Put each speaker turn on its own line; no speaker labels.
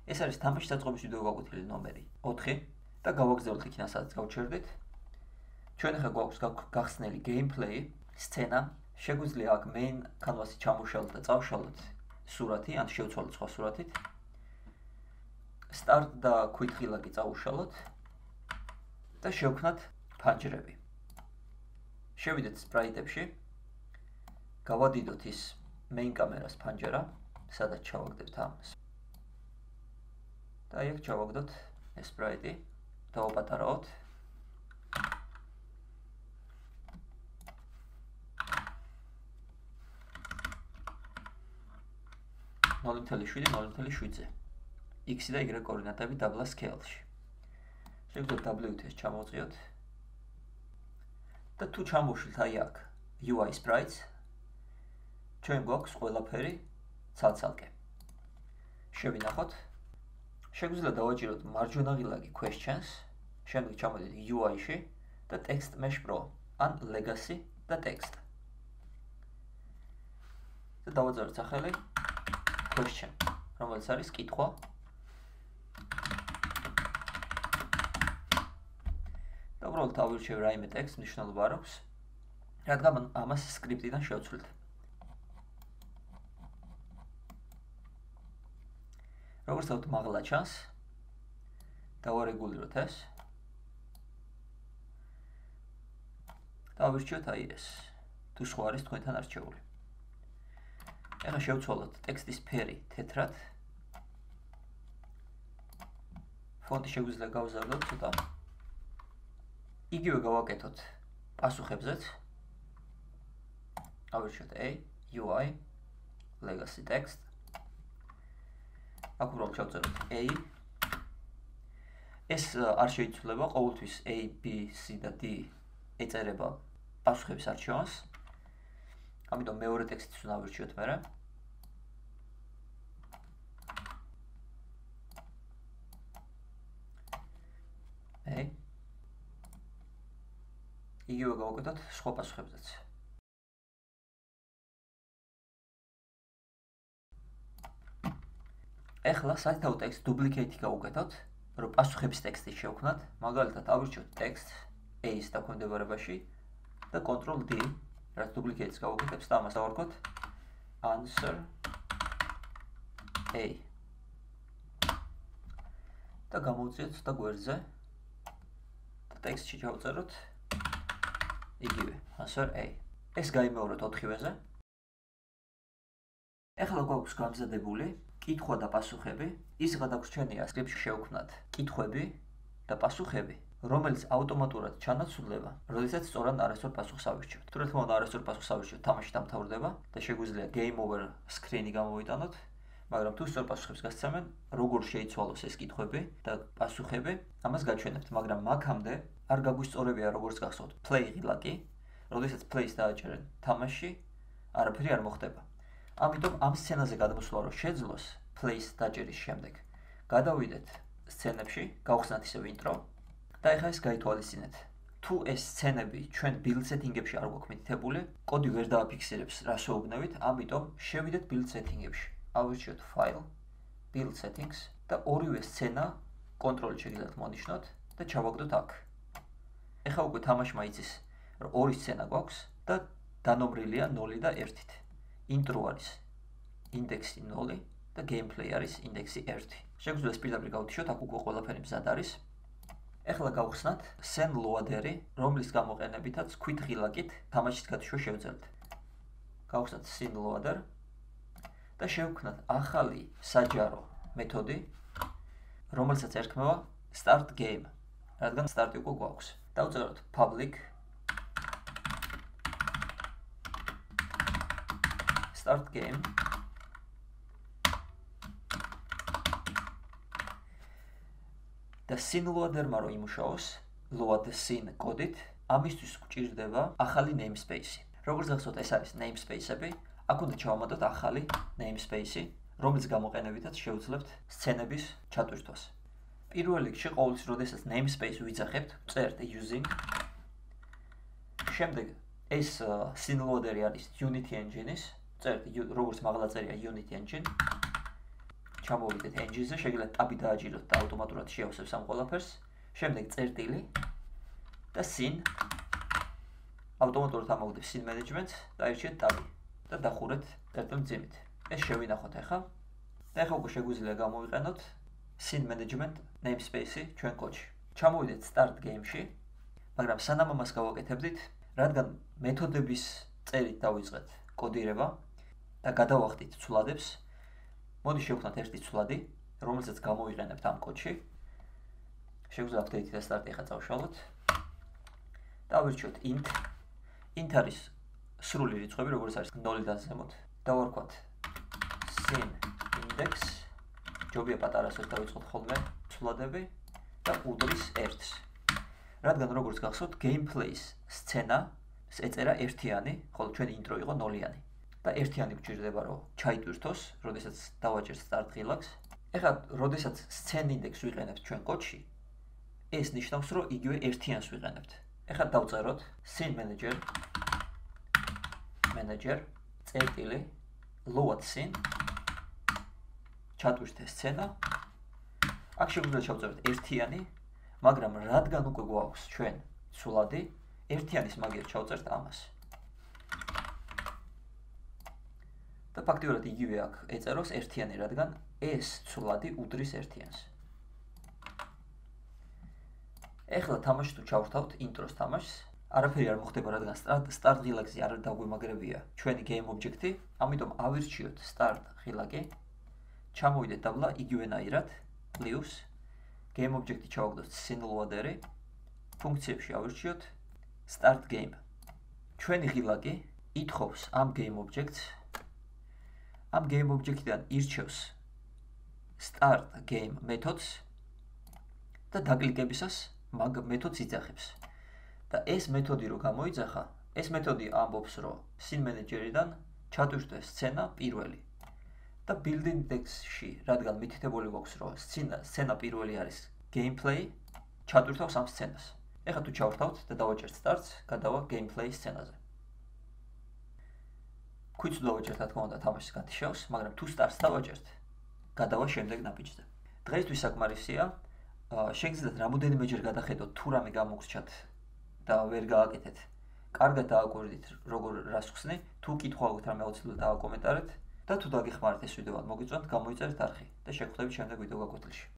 ეს არის თამაშის აწყობის ვიდეო გაკვეთილი ნომერი 4 და გავაგრძელებთ იქიდან სადაც გავჩერდით. ჩვენ ახლა გვაქვს გახსნილი gameplay, სცენა. შეგვიძლია აქ main canvas-ი ჩამოშალოთ და წავშალოთ სურათი, ან შევცვალოთ სხვა სურათით. start და quit ღილაკი წავუშალოთ და შევქმნათ ფანჯრები. შევიდეთ სპრაიტებში. გავადიდოთ ის main კამერას ფანჯარა, სადაც ჩავაგდებთ ამას. და აქ ჩავაგდოთ ეს სპრაიტი, დავაპატარავოთ. ნოლი 0.7 x და y კოორდინატები დაბლა სკეილში. შეგვიძლია WT-ს ჩამოვწიოთ და თუ ჩამოვშლით აი აქ UI sprites, ჩვენ გვაქვს ყველაფერი ცალ-ცალკე. შევინახოთ. შეგვიძლია დავაჭიროთ მარჯვენა ღილაკი questions, შემდეგ ჩამოდით UI-ში და text mesh pro ან legacy და text. და დავაწეროთ სახელი question, რომელიც არის კითხვა. და უბრალოდ ავირჩევ რაიმე ტექსტ, მნიშვნელობა არ აქვს, რადგან ამას სკრიპტიდან შევცვლით. როგორც დავთ მაღლა ჩანს, დავარეგულიროთ ეს. და ავირჩიოთ აი ეს. თუ სხვა არის თქვენთან არჩეული. ახლა შევცვალოთ ტექსტის ფერი თეთრად. ფონტი შეგვიძლია გავზარდოთ ცოტა. იგივე გავაკეთოთ პასუხებზეც. ავირჩიოთ A, UI, legacy text. აქ უბრალოდ ჩავწეროთ A. ეს არ შეიცვლება, ყოველთვის A, B, C და D ეწერება პასუხების არჩევანს. ამიტომ მეორე ტექსტიც უნდა ავირჩიოთ მერე. A. იგივე გავაკეთოთ სხვა პასუხებზეც. ახლა საერთო ტექსტ დუბლიკეიტი გავუკეთოთ, რომ პასუხების ტექსტი შევქმნათ. მაგალითად ავირჩიოთ ტექსტ A-ის დაქვემდებარებაში და Ctrl D, რაც დუბლიკეიტს გავუკეთებს და ამას დავარქოთ answer A. და გამოვწიოთ და გვერდზე და ტექსტში ჩავწეროთ იგივე answer A. ეს გაიმეოროთ 4-ვეზე. ახლა გვაქვს გამზადებული კითხვა და პასუხები. ის გადაგვრჩენია სკრიპტში შევქმნათ კითხვები და პასუხები, რომელიც ავტომატურად ჩანაცვლდება, როდესაც სწორად არასწორ პასუხს ავირჩევთ. თუ რა თქმა უნდა არასწორ პასუხს ავირჩევთ, თამაში დამთავრდება და შეგვიძლია game over screen-ი გამოვიტანოთ, მაგრამ თუ სწორ პასუხებს გასცემენ, როგორ შეიცვალოს ეს კითხვები და პასუხები, ამას გაჩვენებთ, მაგრამ მაგამდე არ გაგვისწორებია როგორც გახსოვთ play ღილაკი, როდესაც play-ს დააჭერენ თამაში, არაფერი არ მოხდება. ამიტომ ამ სცენაზე გადმოსვლა რომ შეძლოს play-ს დაჭერის შემდეგ, გადავიდეთ სცენებში, გავხსნათ ისევ intro და ახლა ეს გაითვალისწინეთ. თუ ეს სცენები ჩვენ build setting-ებში არ გვაქვს მითითებული, კოდი ვერ დააფიქსირებს რას ვეუბნებით, ამიტომ შევიდეთ build setting-ებში. ავირჩიოთ file, build settings და ორივე სცენა კონტროლით შეგიძლიათ მონიშნოთ და ჩავაგდოთ აქ. ახლა უკვე თამაშმა იცის, რომ ორი სცენა გვაქვს და დანომრილია 0 და 1-ით. intro არის ინდექსი 0 და gameplay არის ინდექსი 1. შეგვიძლია პირდაპირ გავთიშოთ, აქ უკვე ყველაფერი მზად არის. ახლა გავხსნათ scene loader-ი, რომლის გამოყენებითაც quit ღილაკით თამაშის გათიშვა შევძლებთ. გავხსნათ scene loader და შევქმნათ ახალი საჯარო მეთოდი, რომელსაც ერქმევა start game, რადგან სტარტი უკვე გვაქვს. დავწეროთ public start game და scene loader-მა რომ იმუშაოს load scene კოდით, ამისთვის გვჭირდება ახალი namespace-ი. როგორც გახსოვთ, ეს არის namespace-ები. აქ უნდა ჩავამატოთ ახალი namespace-ი, რომლის გამოყენებითაც შევძლებთ სცენების ჩატვირთვას. პირველ რიგში, ყოველთვის, როდესაც namespace ვიძახებთ, წერთ using. შემდეგ ეს scene loader-ი არის Unity engine-ის, წერთ როგორც მაღლა წერია Unity engine. ჩამოვიდეთ engine-ზე, შეგიძლიათ ტაბი დააჭიროთ და ავტომატურად შეავსებს ამ ყველაფერს. შემდეგ წერტილი და scene ავტომატურად ამოგვდებს scene management-ს და აირჩიეთ ტაბი და დახურეთ წერტილ მძიმით. ეს შევინახოთ ახლა. და ახლა უკვე შეგვიძლია გამოვიყენოთ scene management namespace-ი ჩვენ კოდში. ჩამოვიდეთ start game-ში, მაგრამ სანამ ამას გავაკეთებდით, რადგან მეთოდების წერით დავიწყეთ კოდირება და გადავახდით ცვლადებს, მოდი შევქმნათ ერთი ცვლადი, რომელსაც გამოვიყენებთ ამ კოდში. შეგვიძლია update და start ახლა წავშალოთ. და ავირჩიოთ int. int არის სრული რიცხვები, როგორც არის 0-დან ზემოთ. დავარქვათ scene index. ჯობია პატარასოც დავიწყოთ ხოლმე ცვლადები და უდრის 1-ს. რადგან როგორც გახსოვთ, gameplay-ს სცენას ეწერა 1-იანი, ხოლო ჩვენი intro იყო 0-იანი. და 1-იანი გვჭირდება, რომ ჩაიტვირთოს, როდესაც დავაჭერთ start ღილაკს. ეხლა, როდესაც scene index ვიყენებთ ჩვენ კოდში, ეს ნიშნავს, რომ იგივე 1-იანს ვიყენებთ. ეხლა დავწეროთ scene manager წერტილი load scene ჩატვირთე სცენა. აქ შეგვიძლია შევწეროთ 1-იანი, მაგრამ რადგან უკვე გვაქვს ჩვენ ცვლადი, 1-яნის მაგიერ ჩავწერთ ამას. და ფაქტიურად იგივე აქ ეწეროს 1-იანი, რადგან ეს ცვლადი უდრის 1-იანს. ეხლა თამაში თუ ჩავრთავთ intro-ს თამაშს, არაფერი არ მოხდება, რადგან start ღილაკზე არ დაგვემაგრებია ჩვენი game object-ი, ამიტომ ავირჩიოთ start ღილაკი, ჩამოვიდეთ დაბლა იგივენაირად, plus game object-ი ჩავაგდოთ scene loader-ი, ფუნქციებში ავირჩიოთ start game. ჩვენი ღილაკი ითხოვს ამ game object-ს, ამ game object-დან ირჩევს start game მეთოდს და დაკლიკებისას მაგ მეთოდს იძახებს. და ეს მეთოდი რო გამოიძახა, ეს მეთოდი ამბობს, რომ scene manager-დან ჩატვირთვე სცენა პირველი. და build index-ში, რადგან მითითებული გვაქვს, რომ სცენა პირველი არის gameplay, ჩატვირთავს ამ სცენას. ეხლა თუ ჩავრთავთ და დავაჭერთ start-ს, გადავა gameplay სცენაზე. ქვიც თუ დავაჭერთ, რა თქმა უნდა, თამაშის გათიშავს, მაგრამ თუ start-ს დავაჭერთ, გადავა შემდეგ ნაბიჯზე. დღეისთვის საკმარისია. შეგიძლიათ რამოდენიმეჯერ გადახედოთ, თუ რამე გამოგრჩათ და ვერ გააკეთეთ. კარგად დააკვირდით, როგორ რას ხსნი, თუ კითხვა აქვთ რამე აუცილებლად დააკომენტარეთ და თუ დაგეხმარეთ ეს ვიდეო, მოგიწვევთ გამოიწერეთ არხი და შეგხვდებით შემდეგ ვიდეო გაკვეთილში.